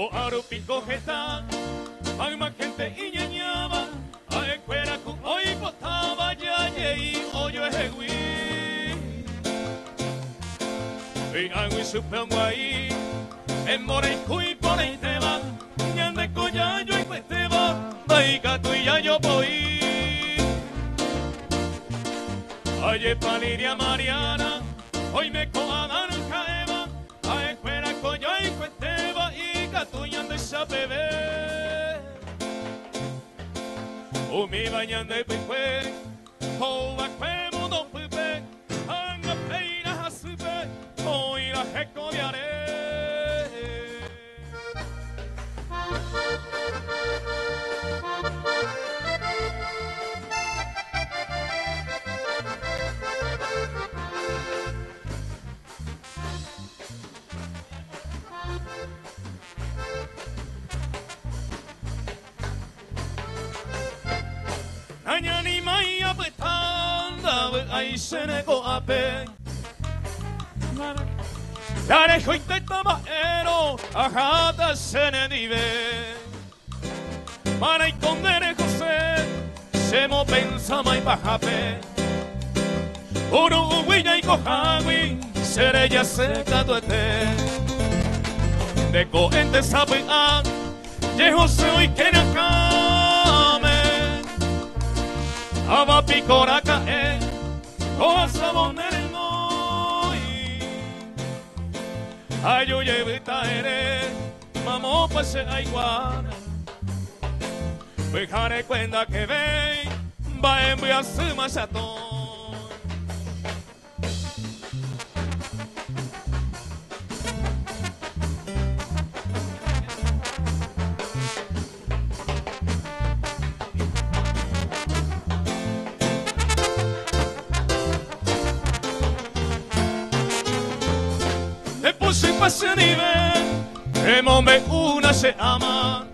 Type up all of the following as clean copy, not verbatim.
o arupico geta, magma gente iñañaba, a escuela cu hoy botaba ya y hoyo ejegui. Y hago y supongo ahí, en Moreico y por ahí te va, ñande collayo y pues te va, vaiga tú y ya yo voy. Ayer paliria Mariana, hoy me coadan caeva, a escuela coño y cuesteba y catuñando esa bebé. O me bañan de pecuer, o va cuemo no pepe, anga peina a supe, o ir a jeco de are. Añani maya betanda ay se nego ape. Dare hoite tabaero ajata se ne dive. Para y condere José se mo pensa mai bajape. Uru huilla y cojawi seré ya seca tuete. De coente sabe a yeho soy que nakame. Ava picora cae, o sabonere noi. Ayo llevita ere, mamo pues aiguana. Pejare cuenta que ve, va en via suma chatón. Si pase nivel, emombe una se ama.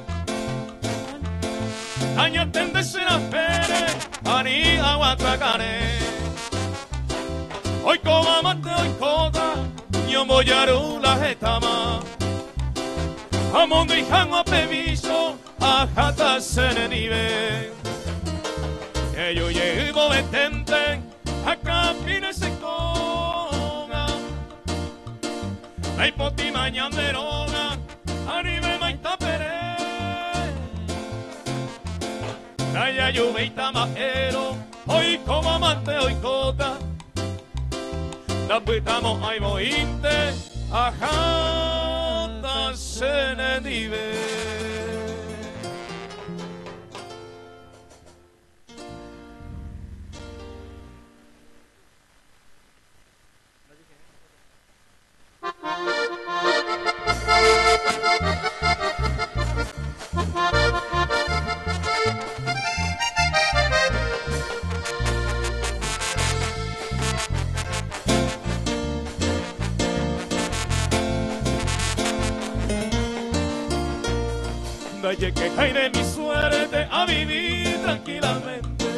Aña tende será pere, ani aguantacare. Hoy coma mate, hoy coda, yo voy a la jetama. Amón de jango a peviso, a jata se nivel. Que yo llevo vetente, a capina se coga. Ay poti mañanderona, anime maita pere. Naya yuveita majero, hoy como amante hoy cota. La pitamos ay bointe, ajata se ne dive. Daye que cae de mi suerte a vivir tranquilamente.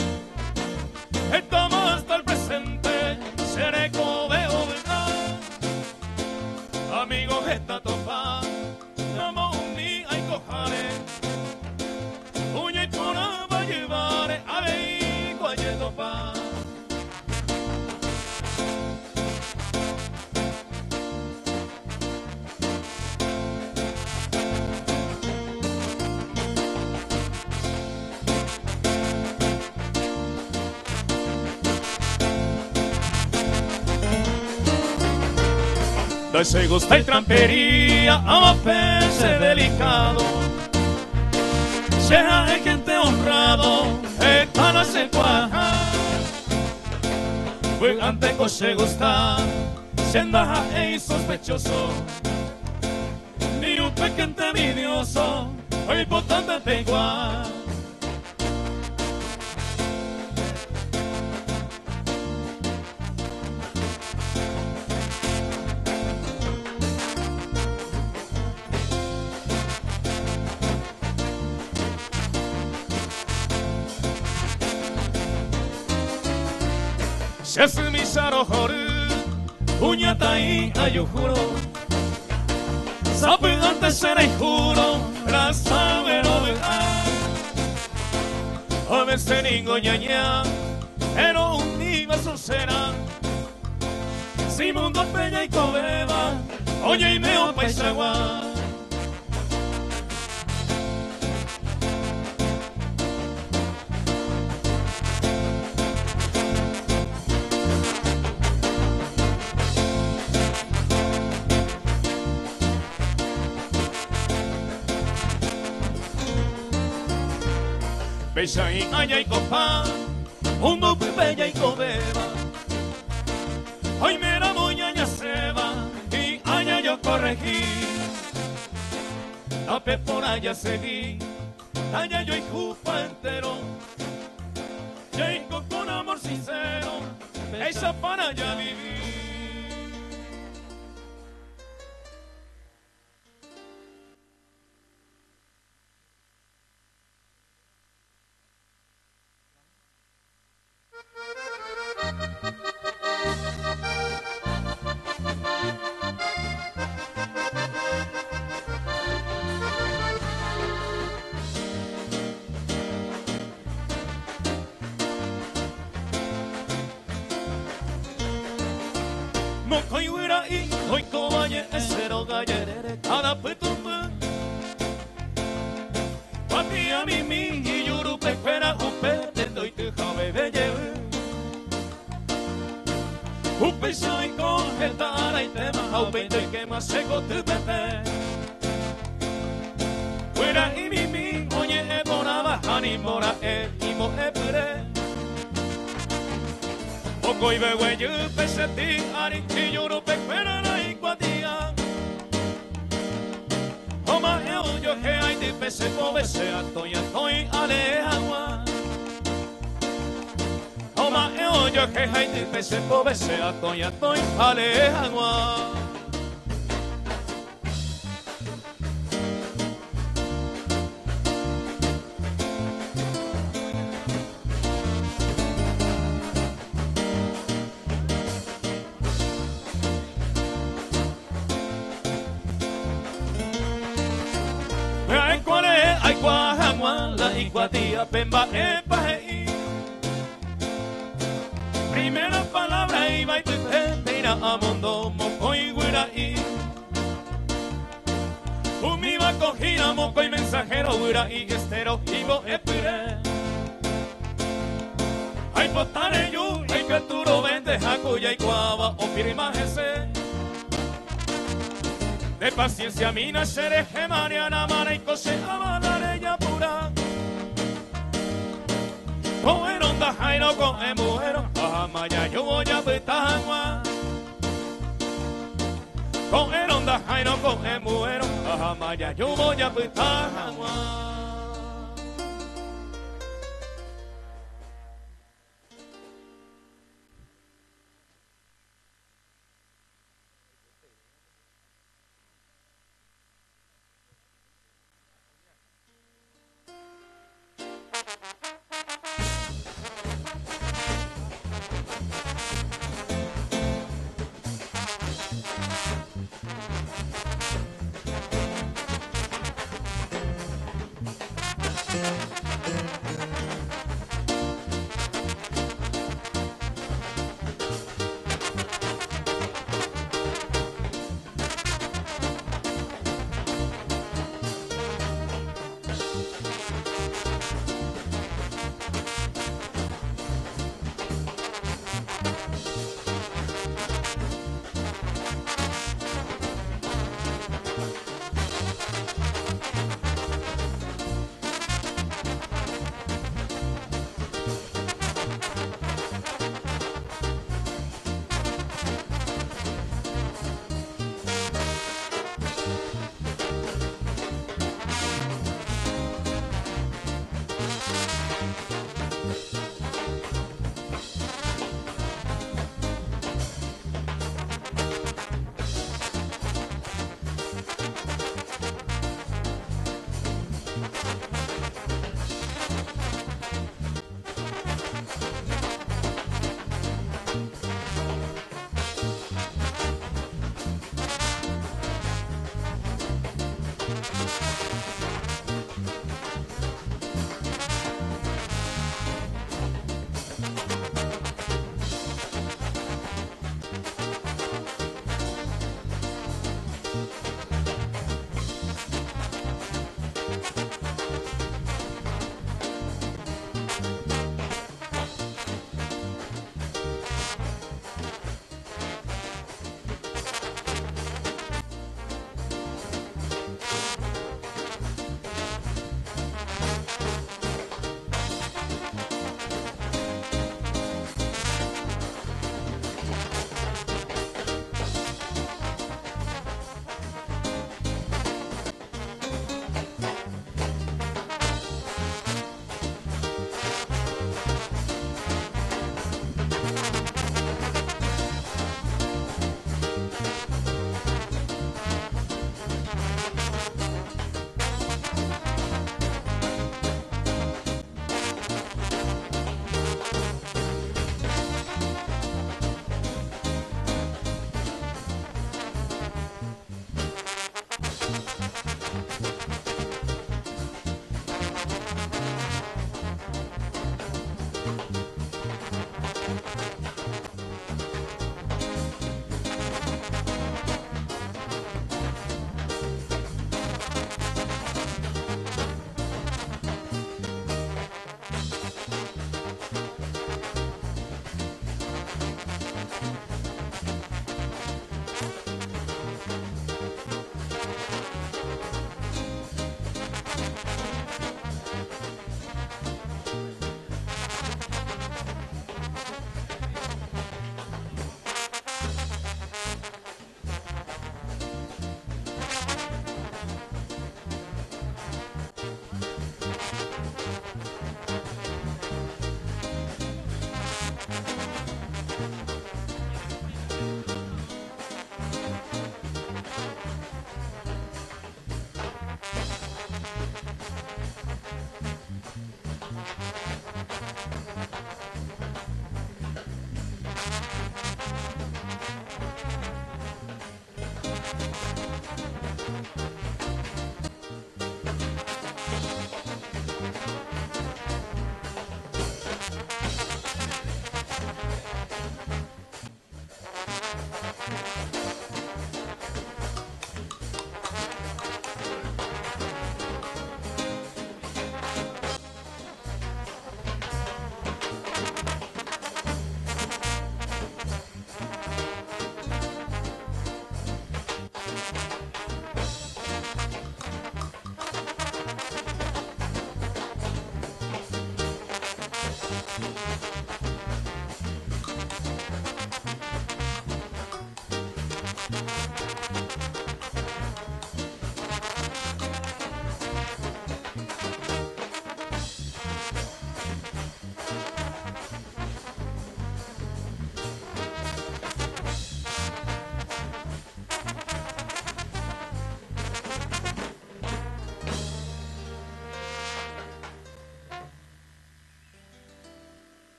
Estamos hasta el presente, seré cobeo verdad. Amigos esta topa, llamo un día y cojare. Uña y pura va a llevar a ver cualle topa. Se gusta y trampería, ama pese delicado. Sea de gente honrado, esta no se cuaja. Pues antes que se gusta, se andaja e sospechoso. Ni un pequeño envidioso, hoy importante te igual. Se hace mi saro joru, uñata y ayujuro. Sapigante será y juro, la sabe novedad. A veces ningo ñaña, pero un universo será. Si mundo peña y cobeba, oye y meo paisagua. Bella y aña y copa, un doble bella y cobeba. Hoy me la moñaña se va y aña yo corregí. La por allá seguí, aña yo y jupa entero. Llego con amor sincero, ella para allá viví. Mocoy huira y hoy cobaye esero gallerere cada petumbe. Papi a mimi y yurupe espera upe te doy te jave belle. Upe soy conjetara y tema aupe te quema seco tu pepe. Huira y mimi oye ebora baja ni mora imo epure. Mocoy bebe yupe se ti ari y yurupe espera la iguatía. Oma yo que hay de pese pobese atoy ale agua. Oma yo que hay de pese pobese atoy ale agua. La iguatía pemba epaje. Primera palabra iba y tu mira a mundo moco y guiraí. Mi va cogida moco y mensajero guiraí estero ibo epire. Ay potare yu ay que tú lo vendes a cuya y cuava o pirimajese. De paciencia mina sereje mariana mara y cose amanare ya pura. Cogeron da jairo con emujero, ajamaya yo voy a petagua. Cogeron da jairo con emujero, ajamaya yo voy a petagua.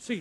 Sí.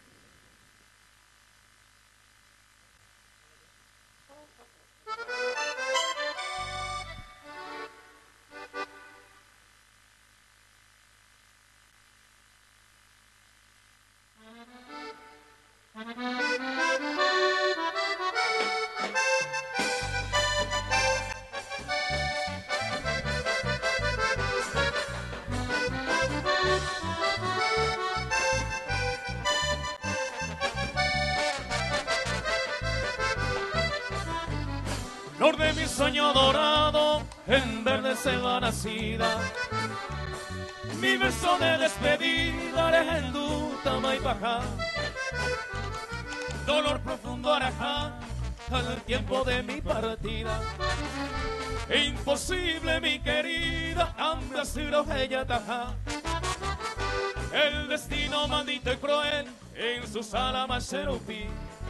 Flor de mi sueño dorado, en verde selva nacida. Mi verso de despedida eres en duta maipajá. Dolor profundo arajá, al tiempo de mi partida. Imposible mi querida, hambre asiro ella tajá. El destino maldito y cruel, en su sala más serupí.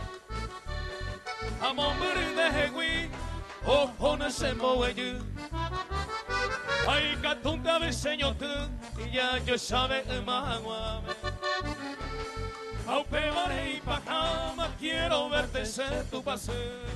Amor de Hegui, ojo no se mueve. Ay, catunta me enseñó tú, y ya yo sabe más guame. Aupe vare y pajama, quiero verte ser tu paseo.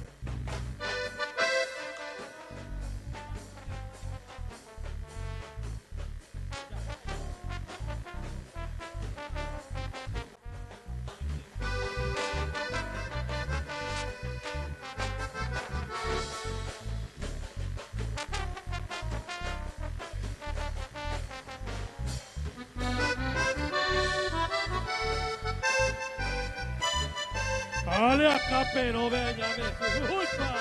Dale acá, pero véñame su culpa.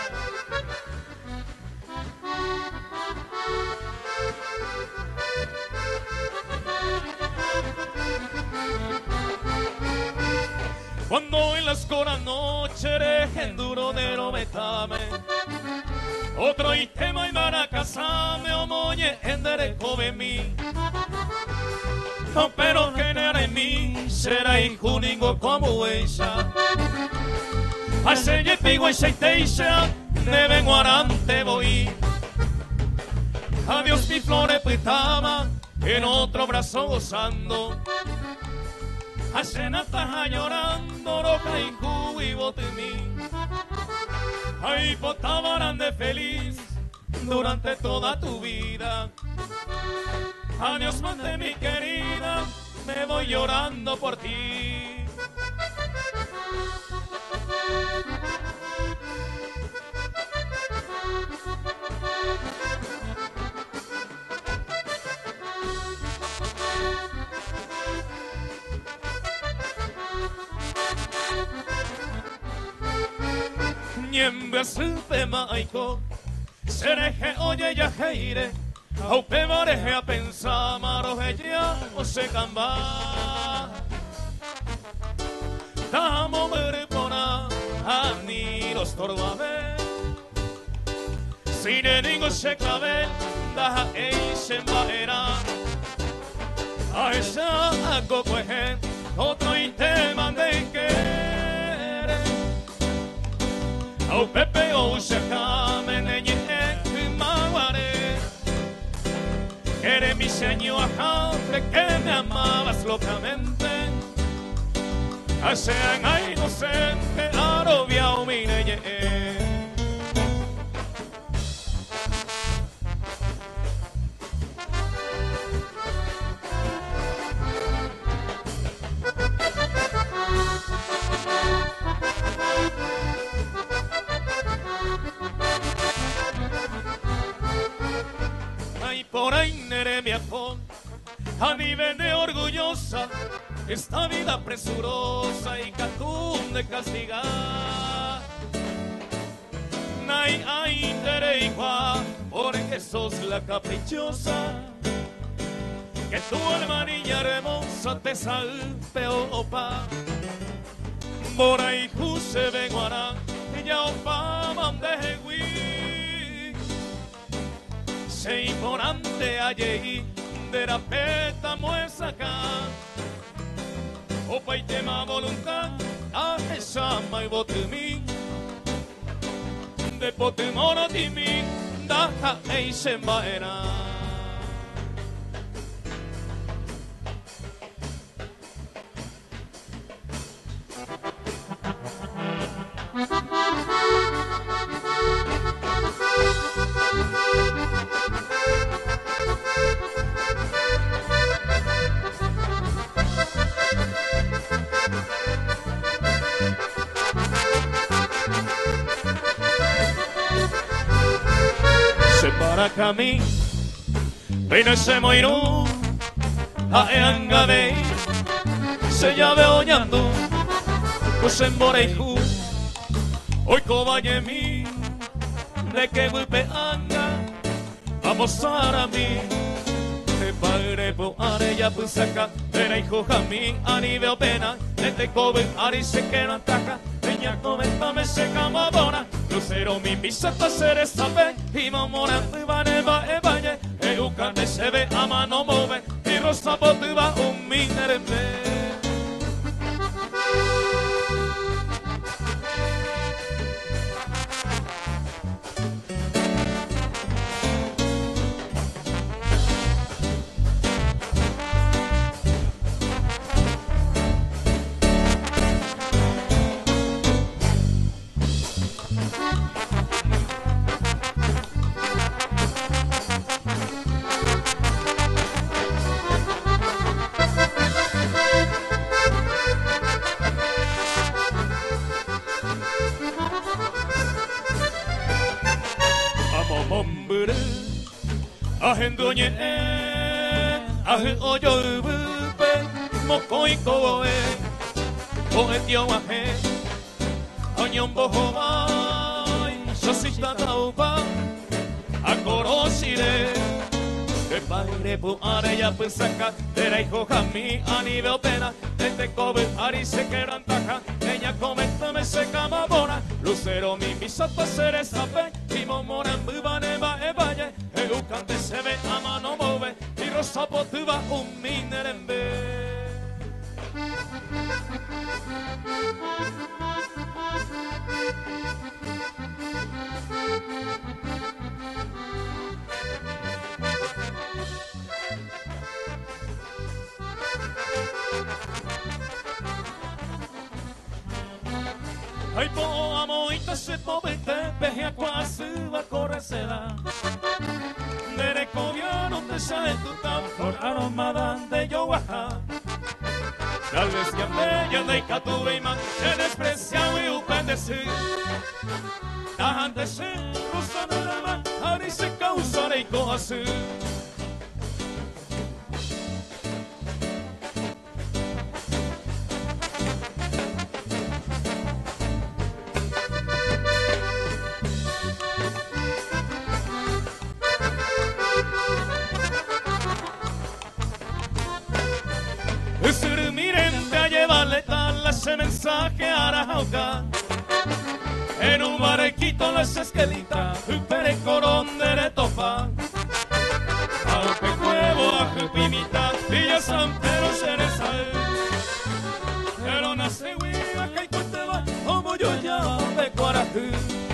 Cuando en la escuela noche eres en duro de lo metame. Otro y tema y maracasame o moñe en derecho de mí. No, pero que no era en mí, será hijo único como ella. Hace ye pigo y seiteisha, de vengo arante voy. Adiós mi flores pitama, en otro brazo gozando. Hace nataja llorando, roca y jugo y botemí. Ay, potabarán de feliz durante toda tu vida. Adiós, mante mi querida, me voy llorando por ti. Niembe supe maiko, sereje oye ya heire. Aupe mareje a pensar, maroje ya o se camba. Damo merepona, a ni los torbabe. Si ne digo se clave, da e se embaera. A esa a cocoeje, otro y te mandé querer. Aupe peo se came, neñe e maguare. Eres mi señor ajante que me amabas locamente. Hacean a inocente arobia o mi neye. Ay, por ahí nere mi afón, a mí vene orgullosa esta vida presurosa y catún de castigar. Nay, ay, nere igual, porque sos la caprichosa, que tu hermanilla hermosa te salpe opa. Por ahí juse venguará, y ya opa mande hui. Se imponante allí, de la peta muesa acá. Opa y tema voluntad, a esa mai botumi. De potemora di mi, daja e se embaera. se para kami Pinasimoinu Aeangabei Se llave oñando Kusemboreihu Oiko vayemi De que golpeanga Vamos a mí Te padre po areya pusaka Era hijo jami Ani veo pena Nete kobe Ari se que no ataca Peña comentame se camabona Lucero mi pisata sere sabe Y mamona Tibane va e valle Eucante se ve a mano move Y rosa potiva un minerembe Ahendoñe ahe oyo bupe mokoi koe oetio ahe onyombo homai sosita taupa akorosire de padre pu areya pusaka era hijo jami ani veo pena este kobe ari se quedan taja ella comentame se camabona lucero mi misato sere sabe y momora en bubane va e valle Eucante se ve a mano move y rosa potiva un minerembe Ai po amoita se povete peja quasi va corresera Nere coviano te sale tu tan for aromada de yowaha Tal vez que ande de catuve man se desprecia y upendeci Antes se rosa de la man ari se causare y coasi Ese mensaje a Arauca en un barquito las esquelitas un perecorón de retofa aunque huevo a jupimita Villa San Pedro cereza pero nace huiva que te va como yo ya de Cuarajú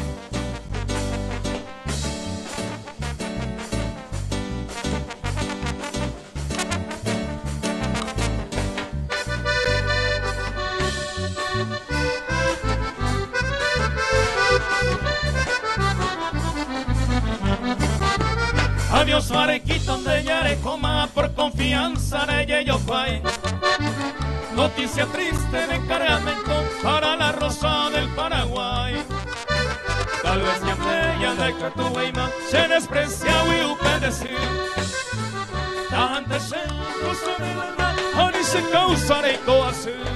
Adiós Arequito de Yarecoma por confianza de Yeyopay. Noticia triste de cargamento para la rosa del Paraguay. Tal vez ya bella de Catueima se desprecia y upedecir. Antes se rosa de la verdad, ahora se causará y coasir.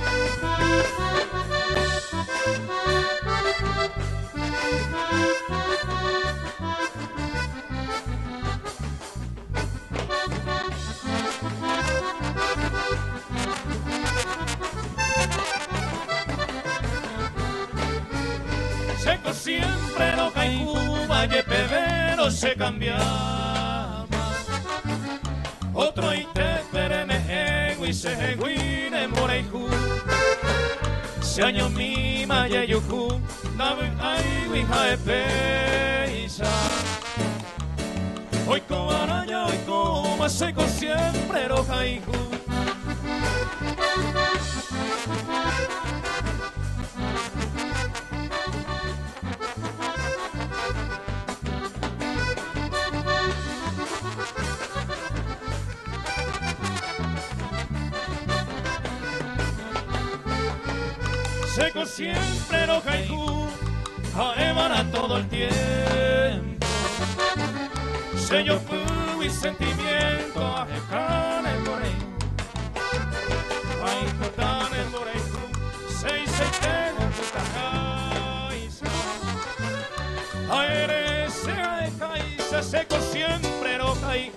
Seco siempre no cae Cuba y pebero se cambiaba. Otro ite pereme ego y se eguine moreiju. Se año mi maya yuju, nabe ay wija e peisa. Hoy como araña, hoy como seco siempre no cae Seco siempre no haiku, aemana todo el tiempo. sello y sentimiento de cane morey. Ay, totane morey, sei tene tutacaisa. Ay, eres se caisa, seco siempre no caí.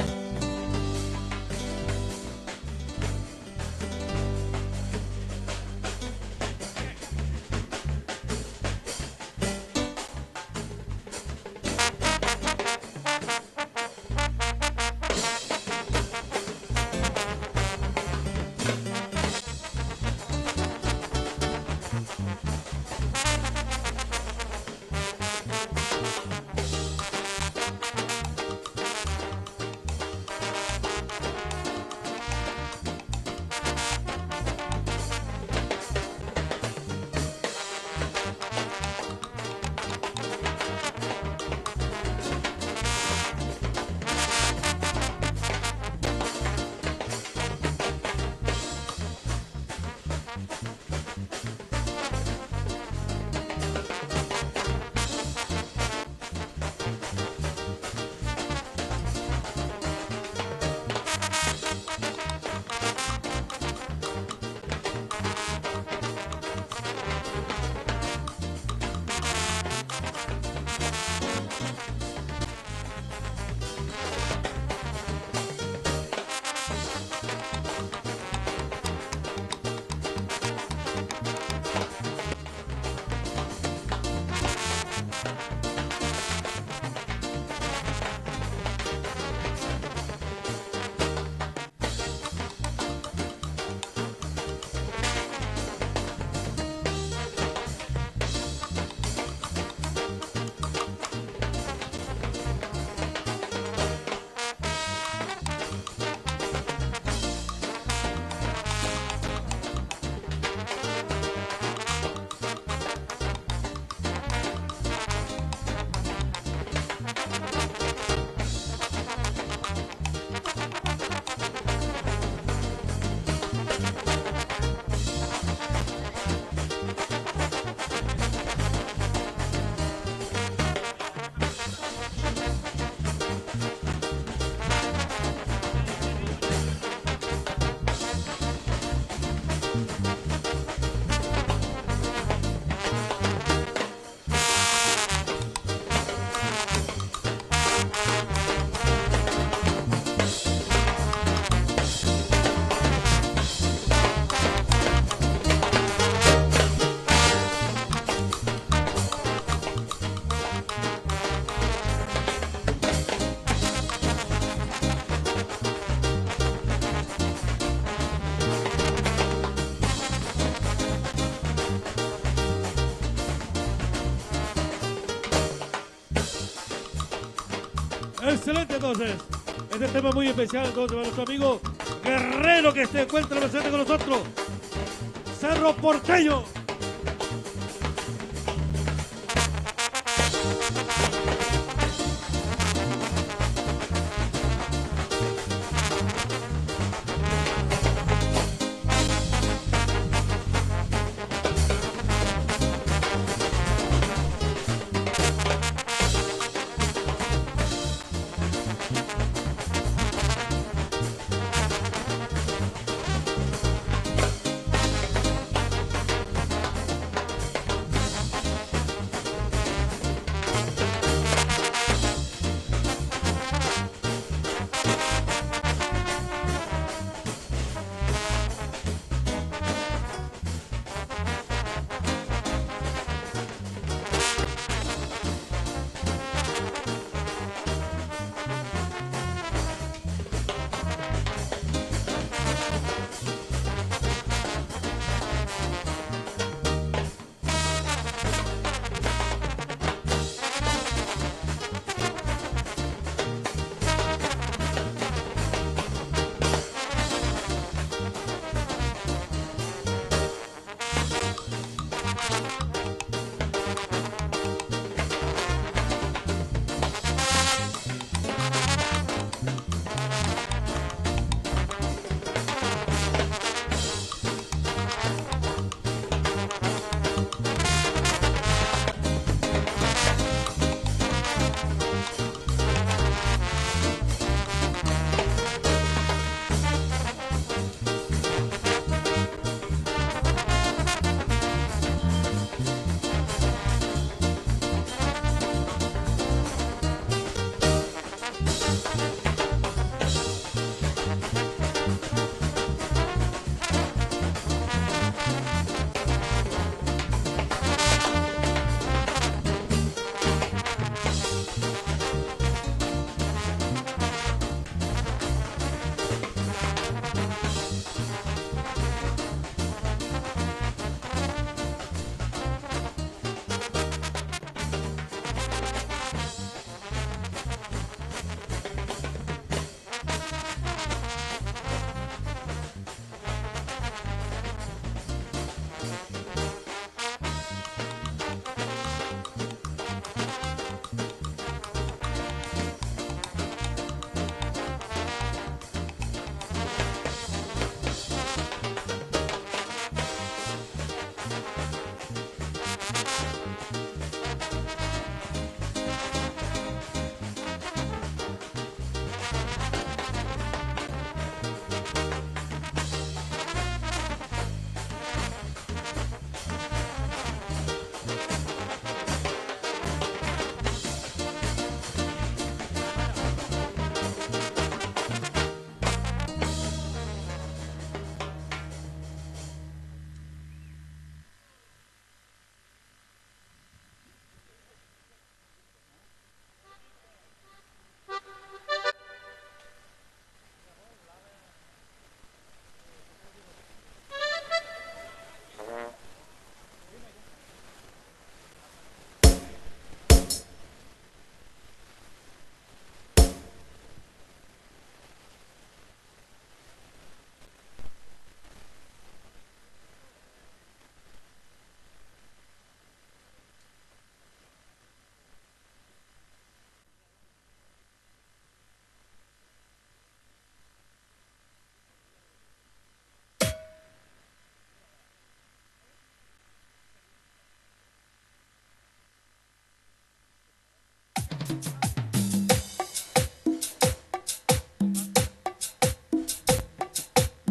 Excelente, entonces. Este tema muy especial, entonces, para nuestro amigo Guerrero que se encuentra presente con nosotros. Cerro Porteño.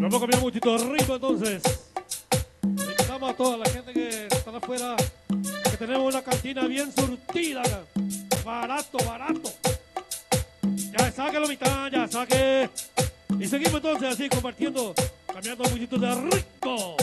Vamos a cambiar un poquito de ritmo entonces. Invitamos a toda la gente que está afuera, que tenemos una cantina bien surtida, barato, barato. Ya saque la mitad, ya saque. Y seguimos entonces así compartiendo, cambiando un poquito de ritmo.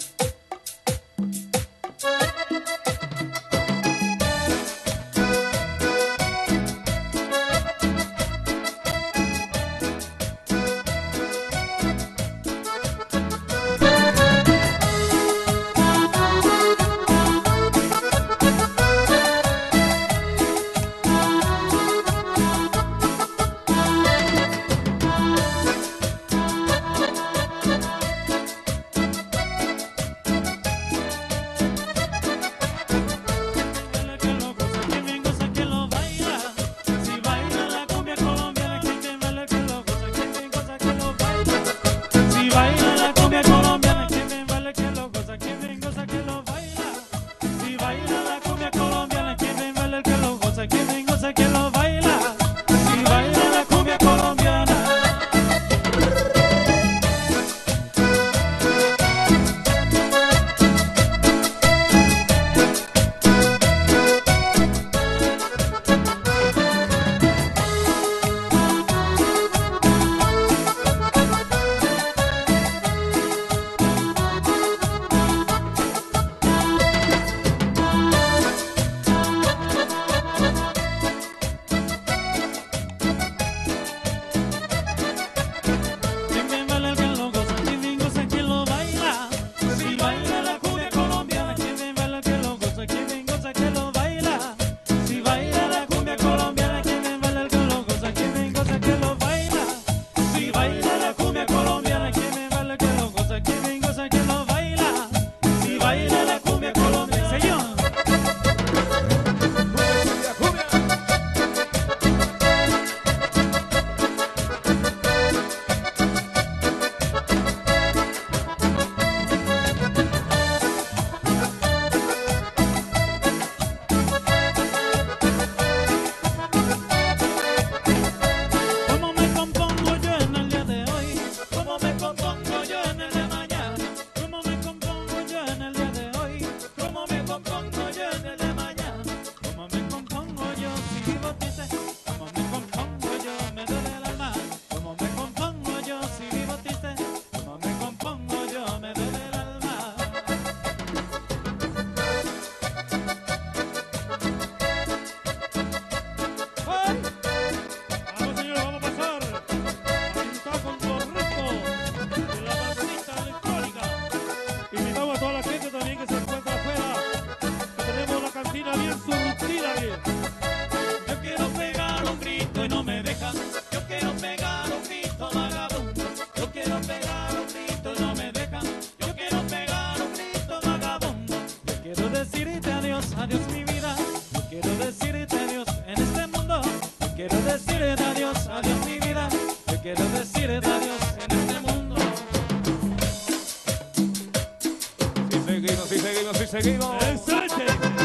Seguimos. ¡Ensanche!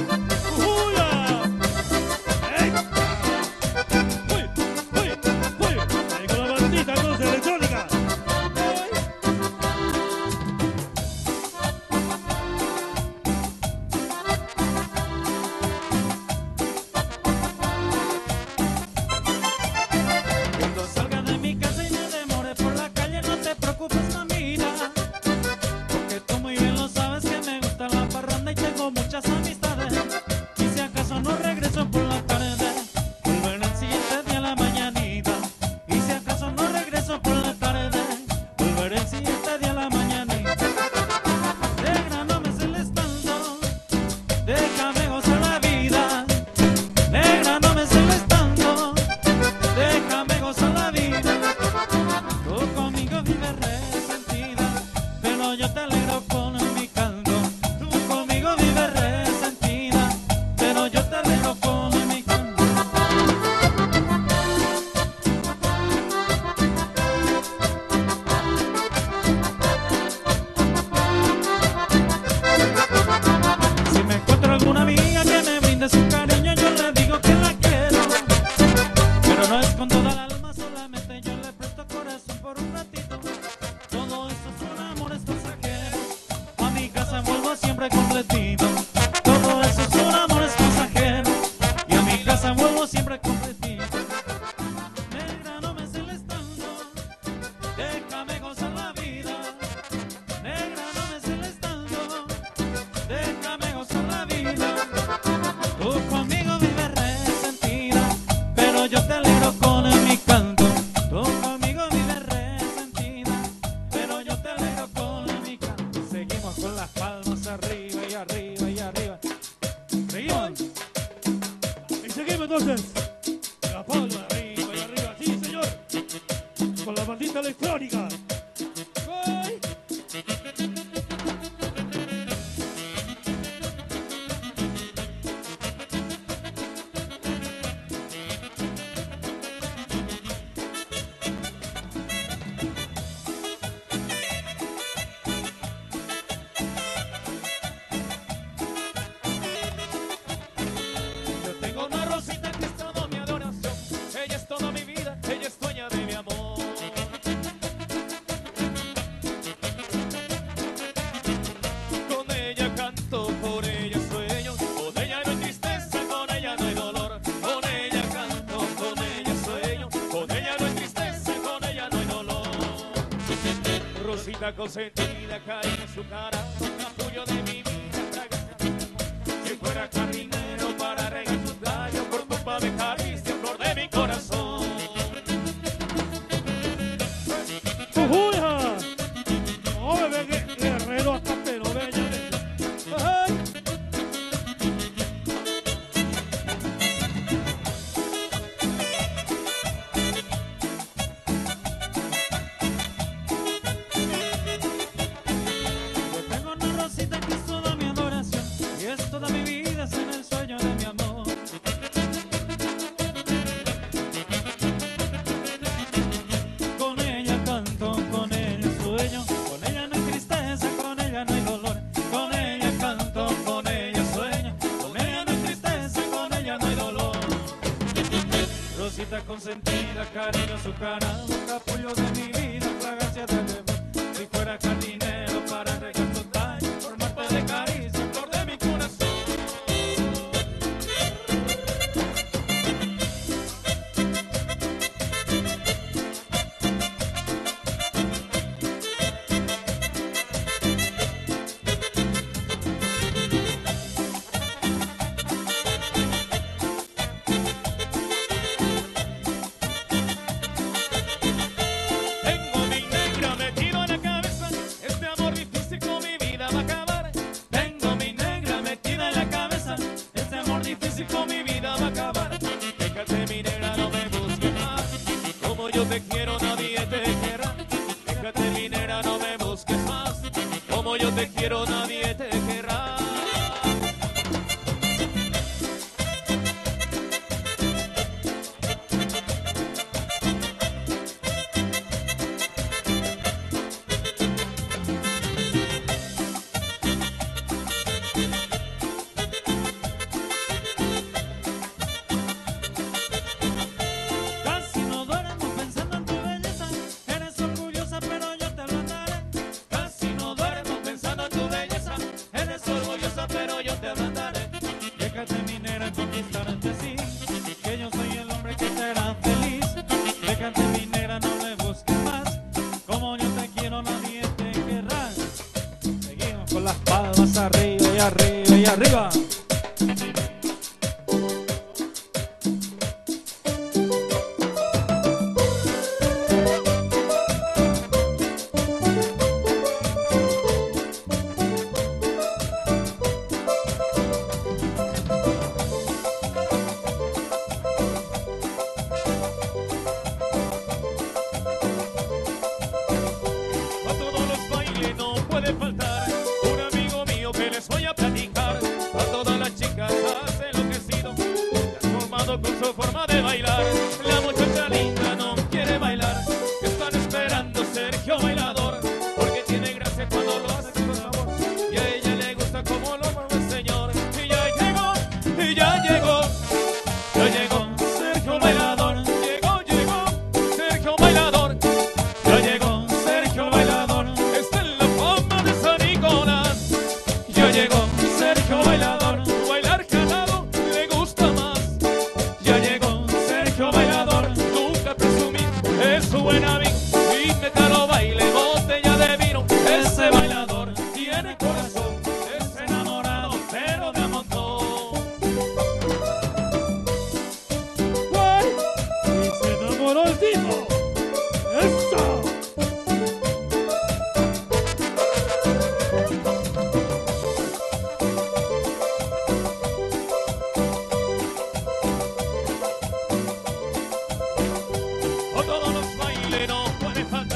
¡Uya! ¡Ey! ¡Uy! ¡Uy! ¡Uy! Ahí con la bandita entonces electrónica. Cuando salga de mi casa y me demore por la calle, no te preocupes, mamita, porque tú muy bien lo sabes que me gusta la parranda y tengo muchas amistades. música electrónica. ¡Ay! Yo tengo una Rosita que es toda mi adoración. Ella es toda mi vida, ella es dueña de mi amor. Con ella canto, por ella sueño. Con ella no hay tristeza, con ella no hay dolor. Con ella canto, con ella sueño. Con ella no hay tristeza, con ella no hay dolor. Rosita consentida, cariño en su cara, capullo de mi vida, fragancia de mi amor. Si fuera jardinero para regar sus gallos, por culpa de caricia, flor de mi corazón. ¡Ujuya! No, bebé, guerrero hasta pero bella. ¡Ay! Yo tengo una Rosita que es toda mi adoración y es toda mi vida, es en el sueño de mi amor. Con ella canto, con ella sueño, con ella no hay tristeza, con ella no hay dolor. Con ella canto, con ella sueño, con ella no hay tristeza, con ella no hay dolor. Rosita consentida, cariño su cara, capullo de mi vida, fragancia de mi amor. Si fuera jardinero para regar sus tallos, formarte de caricia, flor de mi corazón. Tengo mi negra metido en la cabeza, este amor difícil con mi vida va a acabar. Tengo mi negra metida en la cabeza, este amor difícil con mi vida va a acabar. Déjate mi negra, no me busques más, como yo te quiero nadie te querrá. Déjate mi negra, no me busques más, como yo te quiero nadie te querrá. Casi no duermo pensando en tu belleza, eres orgullosa pero yo te ablandaré. Casi no duermo pensando en tu belleza, eres orgullosa pero yo te ablandaré. Déjate mi negra conquistarte sí, que yo soy el hombre que te hará feliz. Déjate mi negra, no me busques más, como yo te quiero nadie te querrá. Seguimos con las palmas arriba y arriba y arriba. A todos los bailes no puede faltar un amigo mío que les voy a platicar. A todas las chicas has enloquecido, transformado con su forma de bailar. La muchacha linda no quiere bailar, están esperando Sergio Bailador, porque tiene gracia cuando lo hace con sabor. Y a ella le gusta como lo mueve el señor. Y ya llegó, y ya llegó, ya llegó Sergio Bailador. Llegó Sergio Bailador. Ya llegó Sergio Bailador, Está en la fama de San Nicolás. ya llegó Sergio Bailador, Bailar calado le gusta más. ya llegó Sergio Bailador. Nunca presumir es su buena vida. Invítalo, baile, botella de vino. Ese bailador tiene corazón, es enamorado, pero de a montón. ¡Guay! Y se enamoró el tipo. ¡Eso! A todos los bailes no puede faltar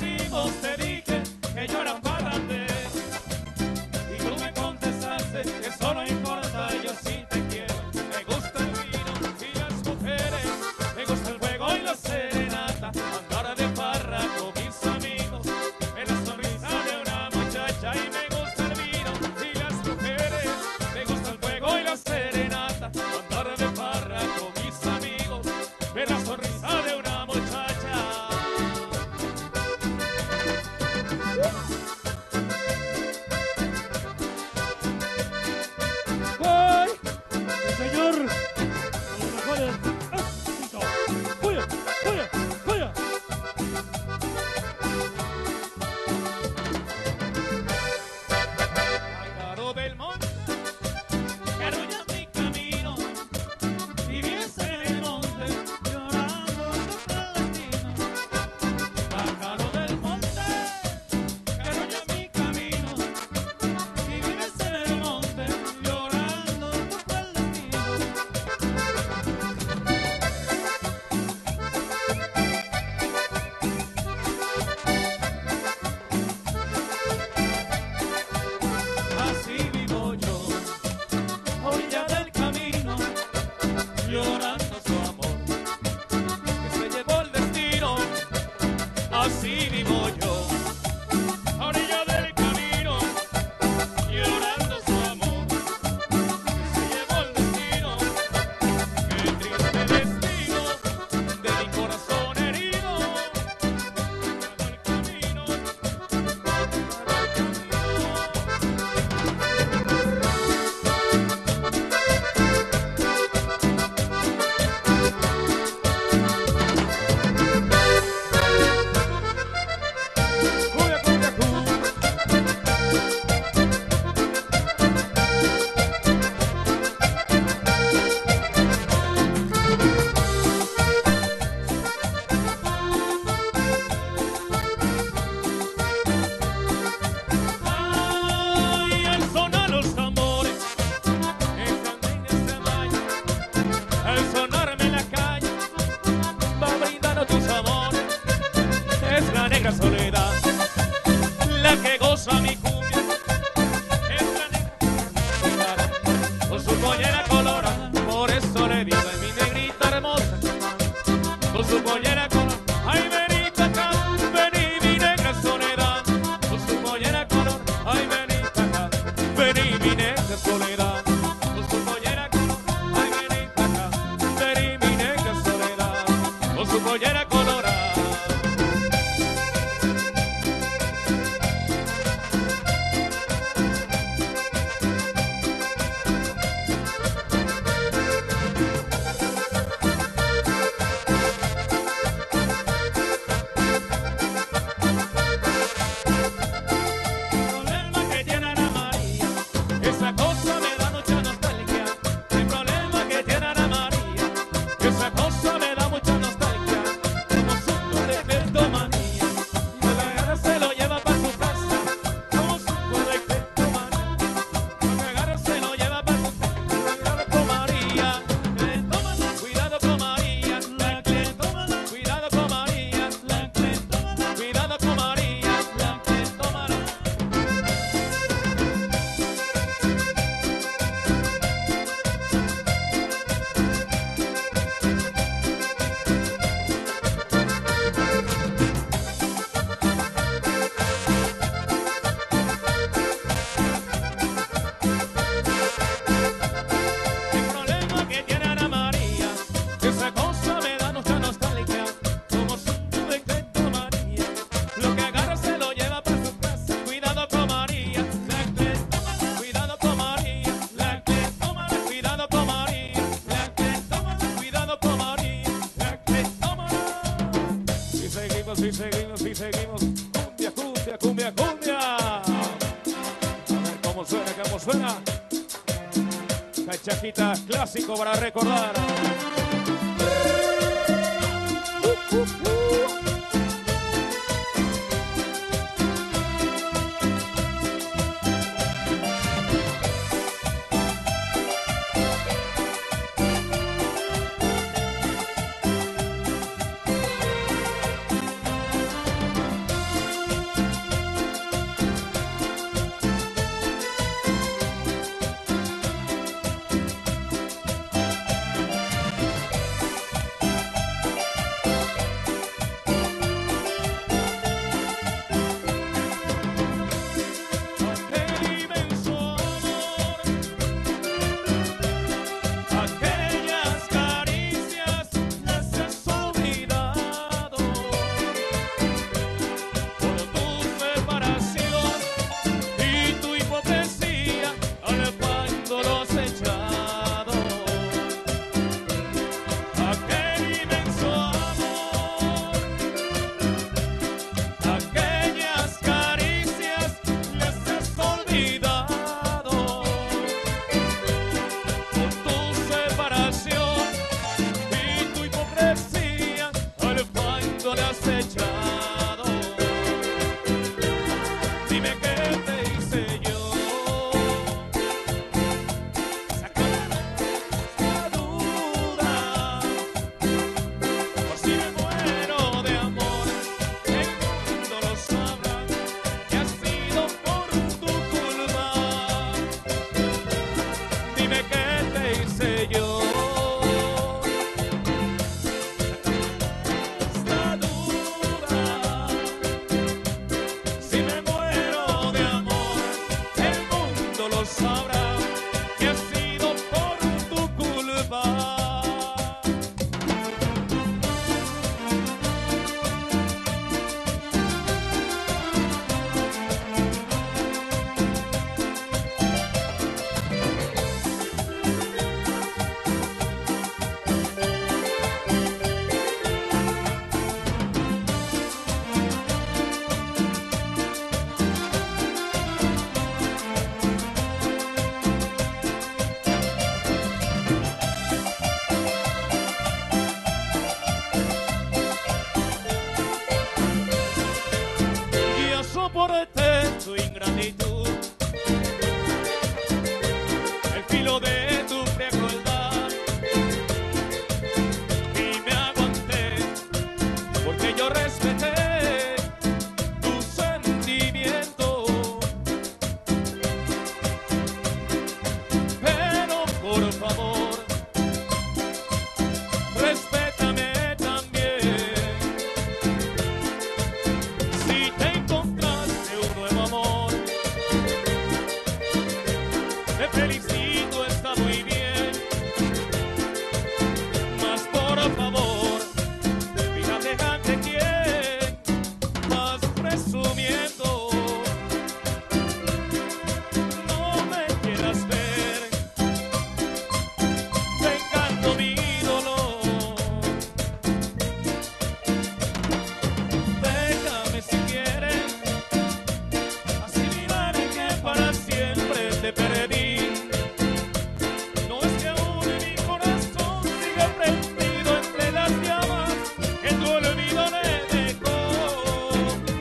sonrisa de una muchacha. ¡Voy! ¡Sí, señor! Los mejores éxitos. ¡Fuya! ¡Fuya! ¡Fuya! Pájaro del monte, que arrulla mi camino, Y vives en el monte llorando tu destino. Pájaro del monte que arrolla mi camino. Y vives en el monte llorando tu destino. Así vivo yo, orilla del camino, llorando su amor. que se llevó el destino. Así vivo yo, a orilla del camino, llorando su amor. Que se llevó el destino. Qué triste destino de mi corazón herido. El camino, el Ay, al sonar los tambores, en jardines de mayo, al sonarme en la calle, va brindando tus amores. Es la negra soledad, la que goza mi cumbia. Es la negra soledad, con su pollera colorada, por eso le digo a mi negrita hermosa, con su pollera colorada. Ay, vení pa' acá, vení mi negra soledad, con su pollera colorada. Ay, vení pa' acá, vení mi negra soledad, con su pollera colorada. Ay, vení pa' acá, vení mi negra soledad, con su pollera colorada. El problema que tiene Ana María, esa cosa me da mucha nostalgia. El problema que tiene Ana María, esa cosa me da mucha nostalgia. Como suco de cleptomanía, de la agarra se lo lleva para su casa. Como suco de cleptomanía, de la agarra se lo lleva para su casa. Cuidado con María, cleptómana, cuidado con María, la cleptómana, cuidado con María, la cleptómana, cuidado con María, la cleptómana. El problema que tiene Ana María, esa cosa me da mucha nostalgia. Como su de cleptomanía, lo que agarra se lo lleva para su casa. Cuidado con María, la cleptómana, cuidado con María, la cleptómana, cuidado con María, la cleptómana, cuidado con María, la cleptómana. Si seguimos, si seguimos, si seguimos. Cumbia, cumbia, cumbia, cumbia. A ver cómo suena, cómo suena. Cachajita clásico para recordar. gratitud, el filo de tu frialdad, y me aguanté porque yo respeté tu sentimiento. Pero por favor, respétame también. Si te encontraste un nuevo amor, te felicito, está muy bien. Mas por favor, fíjate ante quién vas presumiendo. No me quieras ver vengando mi dolor. Déjame si quieres asimilar que para siempre te perdí. No es que aún en mi corazón siga prendido entre las llamas que tu olvido me dejó.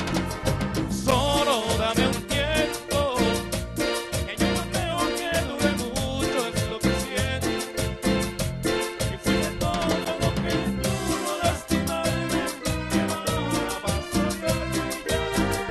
Solo dame un tiempo, que yo no creo que dure mucho, es lo que siento. Y fue de todo lo que pudo lastimarme, que ahora paso a olvidar.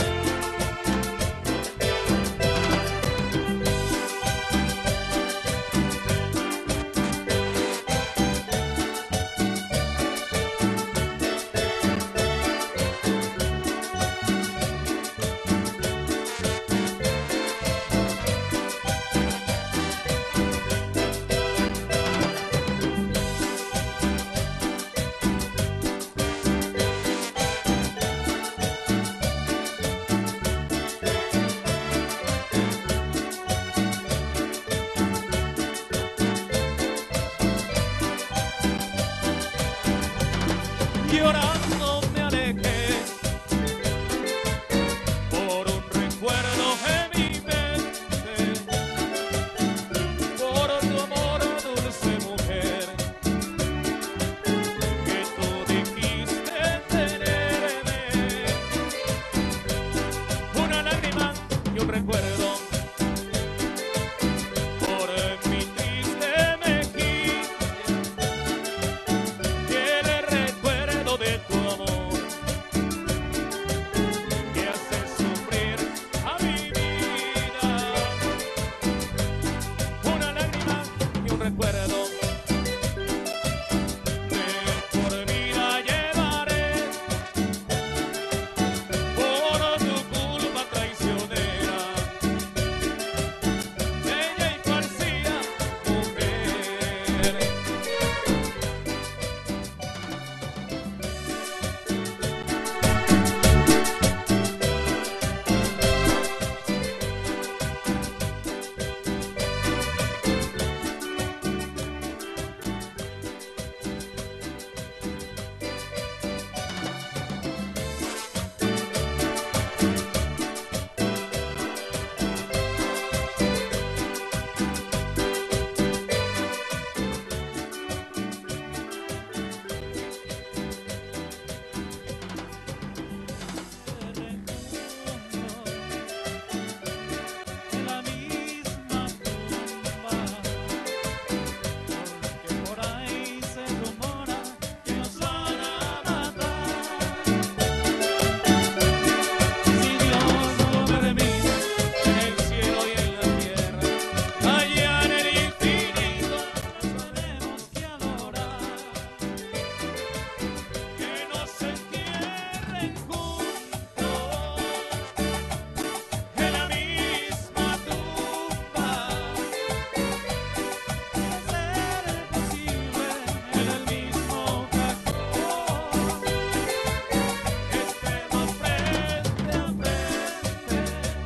Llorando me alejé por un recuerdo en mi mente, por tu amor, dulce mujer, que tú dijiste tenerme. Una lágrima y un recuerdo por mi triste mejilla, que el recuerdo de tu amor que hace sufrir a mi vida. Una lágrima y un recuerdo que por vida llevaré, por tu culpa traicionera, bella y falsía mujer. En la misma tumba, porque por ahí se rumora que nos van a matar. Si Dios no lo permite, en el cielo y en la tierra, allá en el infinito, nos tenemos que adorar. Que nos entierren juntos en la misma tumba. Ser posible en el mismo cajón. Estemos frente a frente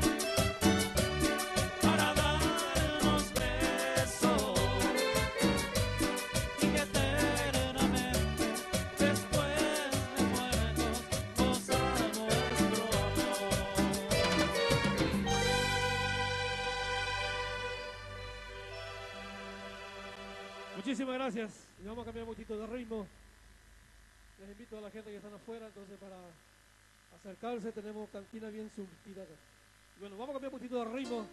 para darnos besos, y que eternamente después de muertos goza nuestro amor. Muchísimas gracias. Y vamos a cambiar un poquito de ritmo. Les invito a la gente que están afuera, entonces, para acercarse. Tenemos cantina bien surtida acá. Bueno, vamos a cambiar un poquito de ritmo.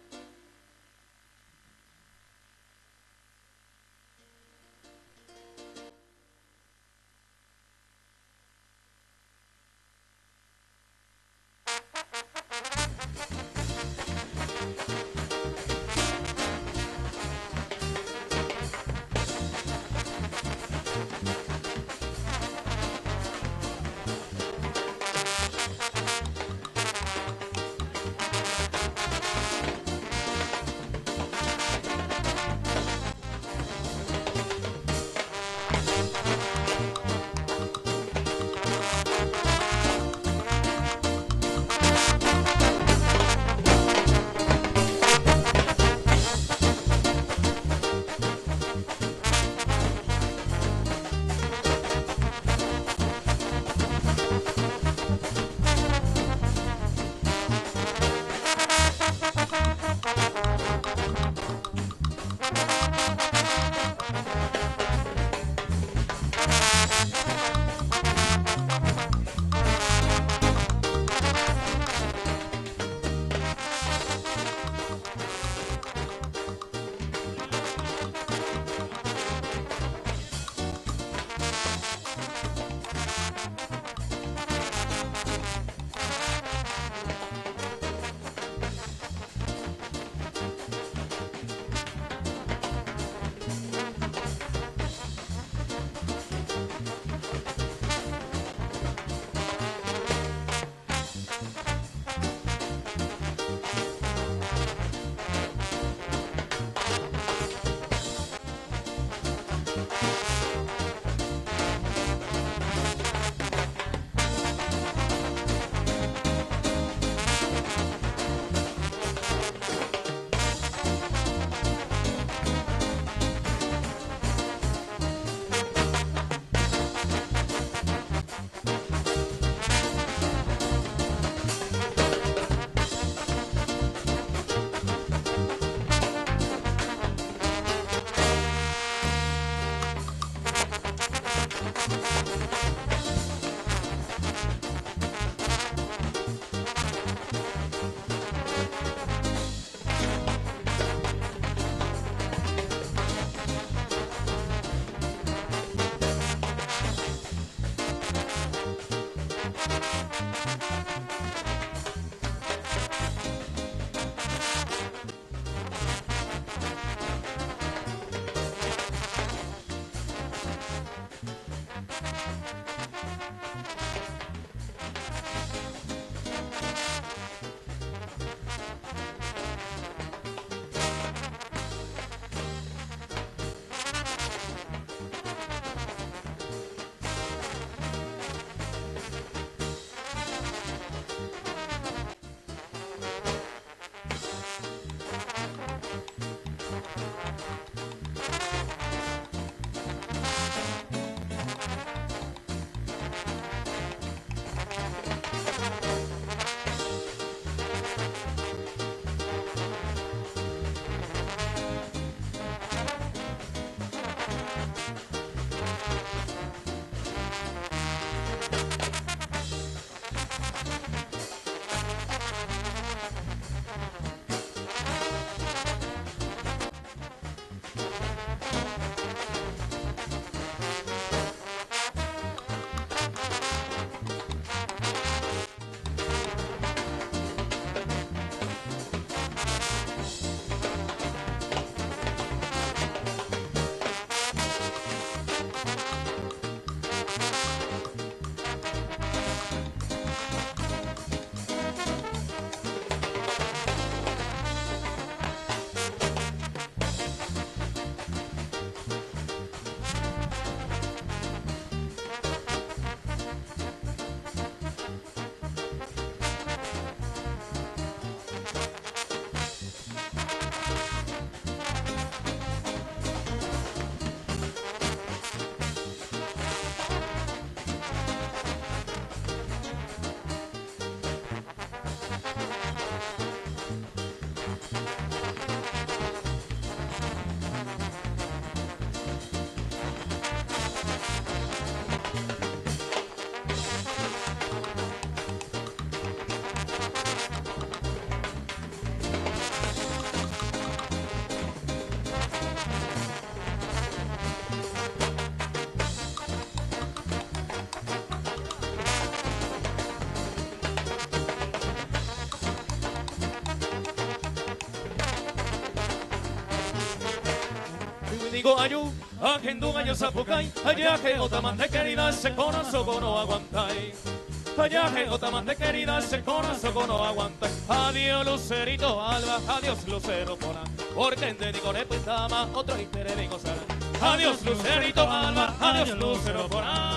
amigo ayu, agendunga yo zapucay, allá que otamante querida, ese corazón no aguantáis. Allá que otamante querida, ese corazón no aguantáis. Adiós lucerito alba, adiós lucero pona, porque en dedico de pitama, otro interés de gozar. Adiós lucerito alba, adiós lucero pona.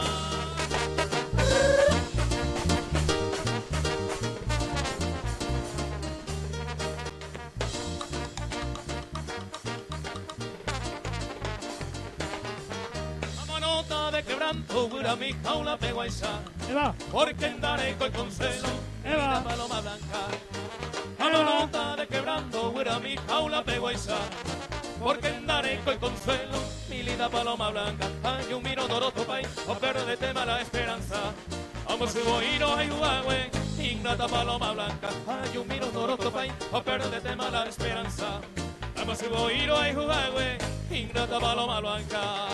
De quebranto, gura mi jaula peguaisa, porque andaré con consuelo, la paloma blanca. A la nota de quebranto, gura mi jaula peguaisa, porque andaré con consuelo, mi linda paloma blanca. Ay, yo miro doroto país, o de tema la esperanza. Vamos a ir a Huawei, ingrata paloma blanca. Ay, yo miro doroto país, o de tema la esperanza. Vamos a ir a Huawei, ingrata paloma blanca.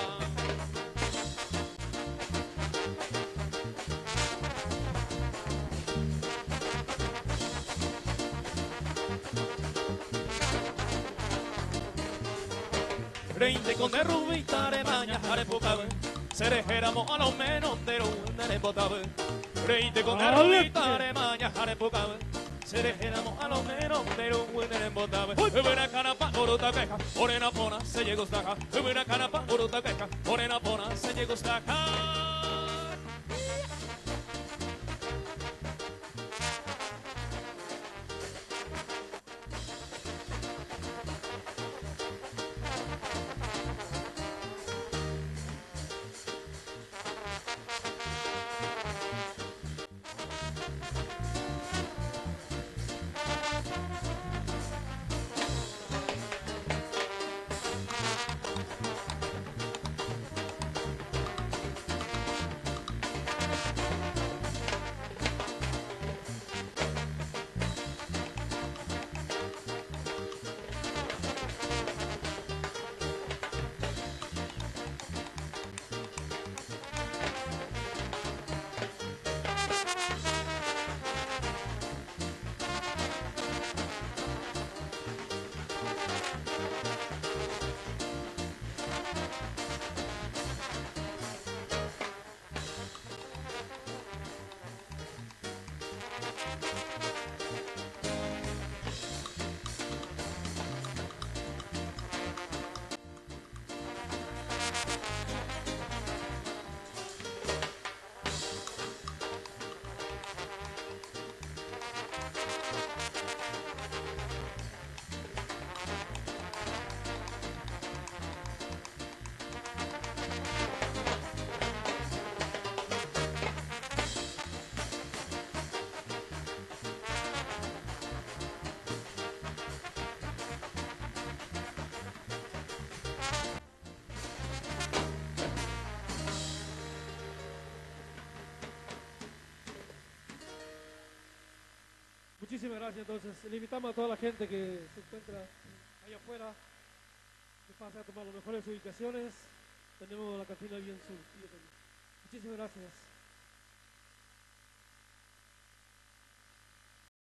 Reinte con de rubita de maña, arepocabe. Serejéramos a los menos de un arepocabe. Reinte con de rubita de maña, arepocabe. Serejéramos a los menos de un arepocabe. Buena canapa, orota queja, orena pona, se llegó staja. Buena canapa, orota queja, orena pona, se llegó staja. Muchísimas gracias. Entonces, le invitamos a toda la gente que se encuentra allá afuera que pase a tomar las mejores ubicaciones. Tenemos la cantina bien surtida. Muchísimas gracias.